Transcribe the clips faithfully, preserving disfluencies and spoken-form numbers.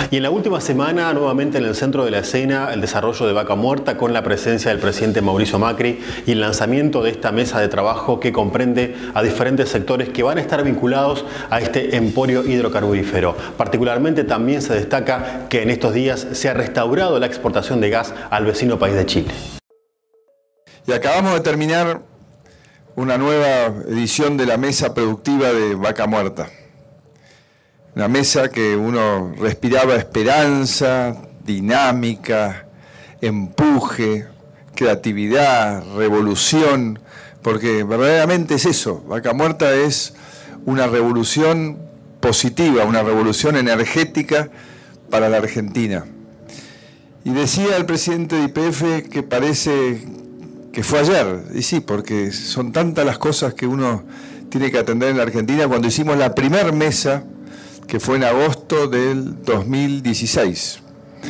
Y en la última semana, nuevamente en el centro de la escena, el desarrollo de Vaca Muerta con la presencia del presidente Mauricio Macri y el lanzamiento de esta mesa de trabajo que comprende a diferentes sectores que van a estar vinculados a este emporio hidrocarburífero. Particularmente también se destaca que en estos días se ha restaurado la exportación de gas al vecino país de Chile. Y acabamos de terminar una nueva edición de la mesa productiva de Vaca Muerta. Una mesa que uno respiraba esperanza, dinámica, empuje, creatividad, revolución, porque verdaderamente es eso. Vaca Muerta es una revolución positiva, una revolución energética para la Argentina. Y decía el presidente de Y P F que parece que fue ayer, y sí, porque son tantas las cosas que uno tiene que atender en la Argentina. Cuando hicimos la primer mesa, que fue en agosto del dos mil dieciséis,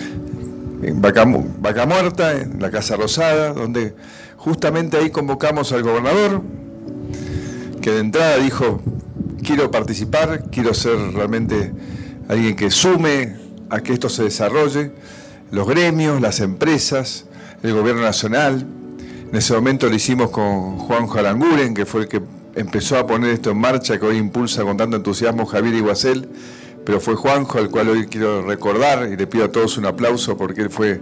en Vaca, Vaca Muerta, en la Casa Rosada, donde justamente ahí convocamos al gobernador, que de entrada dijo: quiero participar, quiero ser realmente alguien que sume a que esto se desarrolle, los gremios, las empresas, el gobierno nacional. En ese momento lo hicimos con Juanjo Aranguren, que fue el que empezó a poner esto en marcha, que hoy impulsa con tanto entusiasmo Javier Iguacel, pero fue Juanjo, al cual hoy quiero recordar, y le pido a todos un aplauso porque él fue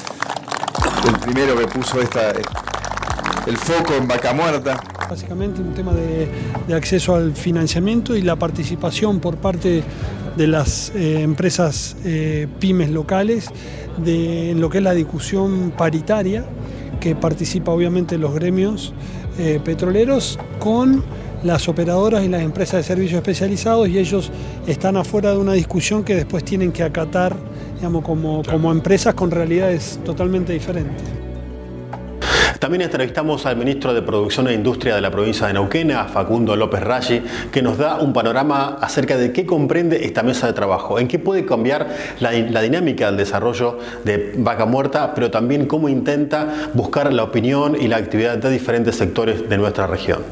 el primero que puso esta, el foco en Vaca Muerta. Básicamente un tema de, de acceso al financiamiento y la participación por parte de las eh, empresas eh, pymes locales de, en lo que es la discusión paritaria, que participa obviamente los gremios eh, petroleros con las operadoras y las empresas de servicios especializados, y ellos están afuera de una discusión que después tienen que acatar, digamos, como, claro, como empresas con realidades totalmente diferentes. También entrevistamos al ministro de Producción e Industria de la provincia de Neuquén, a Facundo López Raggi, que nos da un panorama acerca de qué comprende esta mesa de trabajo, en qué puede cambiar la, la dinámica del desarrollo de Vaca Muerta, pero también cómo intenta buscar la opinión y la actividad de diferentes sectores de nuestra región.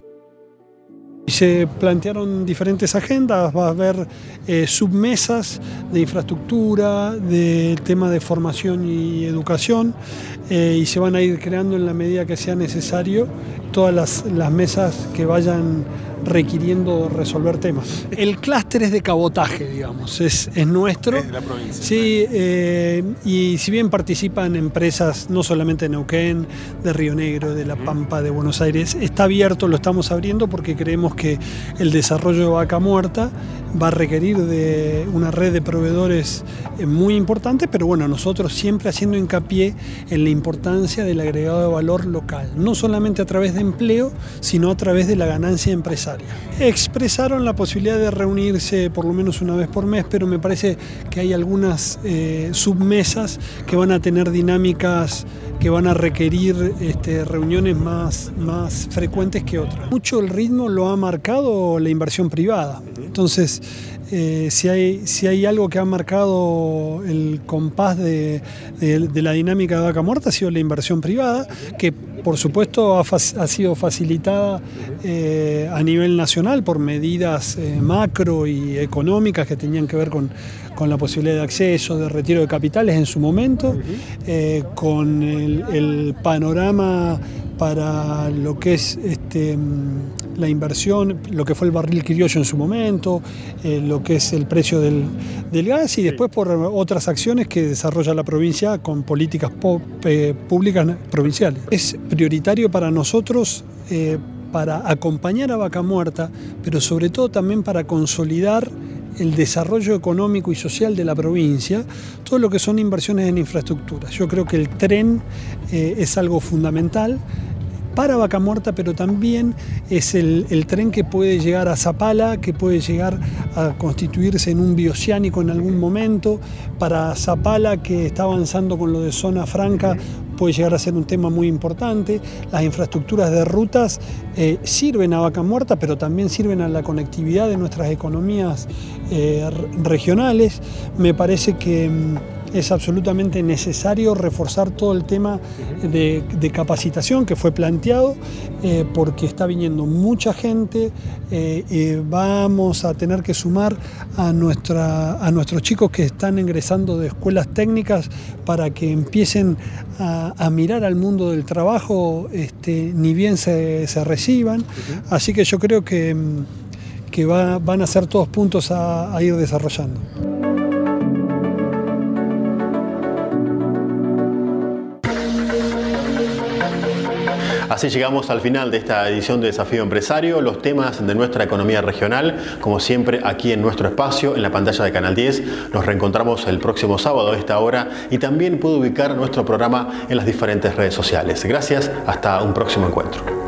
Se plantearon diferentes agendas, va a haber eh, submesas de infraestructura, de tema de formación y educación, eh, y se van a ir creando en la medida que sea necesario todas las, las mesas que vayan requiriendo resolver temas. El clúster es de cabotaje, digamos, es, es nuestro. Es de la provincia. Sí, eh, y si bien participan empresas no solamente de Neuquén, de Río Negro, de La Pampa, de Buenos Aires, está abierto, lo estamos abriendo porque creemos que el desarrollo de Vaca Muerta va a requerir de una red de proveedores muy importante, pero bueno, nosotros siempre haciendo hincapié en la importancia del agregado de valor local, no solamente a través de empleo, sino a través de la ganancia empresarial. Expresaron la posibilidad de reunirse por lo menos una vez por mes, pero me parece que hay algunas eh, submesas que van a tener dinámicas que van a requerir este, reuniones más, más frecuentes que otras. Mucho el ritmo lo ha marcado la inversión privada. Entonces, eh, si, hay, si hay algo que ha marcado el compás de, de, de la dinámica de Vaca Muerta, ha sido la inversión privada, que por supuesto ha, ha sido facilitada eh, a nivel nacional por medidas eh, macro y económicas que tenían que ver con, con la posibilidad de acceso, de retiro de capitales en su momento, eh, con el, el panorama para lo que es este, la inversión, lo que fue el barril criollo en su momento, eh, lo que es el precio del, del gas, y después por otras acciones que desarrolla la provincia con políticas pop, eh, públicas provinciales. Es prioritario para nosotros eh, para acompañar a Vaca Muerta, pero sobre todo también para consolidar el desarrollo económico y social de la provincia, todo lo que son inversiones en infraestructura. Yo creo que el tren eh, es algo fundamental para Vaca Muerta, pero también es el, el tren que puede llegar a Zapala, que puede llegar a constituirse en un bioceánico en algún momento. Para Zapala, que está avanzando con lo de zona franca, puede llegar a ser un tema muy importante. Las infraestructuras de rutas eh, sirven a Vaca Muerta, pero también sirven a la conectividad de nuestras economías eh, regionales. Me parece que es absolutamente necesario reforzar todo el tema de, de capacitación que fue planteado, eh, porque está viniendo mucha gente, eh, eh, vamos a tener que sumar a, nuestra, a nuestros chicos que están ingresando de escuelas técnicas para que empiecen a, a mirar al mundo del trabajo, este, ni bien se, se reciban. Uh-huh. Así que yo creo que, que va, van a ser todos puntos a, a ir desarrollando. Así llegamos al final de esta edición de Desafío Empresario, los temas de nuestra economía regional, como siempre aquí en nuestro espacio, en la pantalla de Canal diez. Nos reencontramos el próximo sábado a esta hora y también puede ubicar nuestro programa en las diferentes redes sociales. Gracias, hasta un próximo encuentro.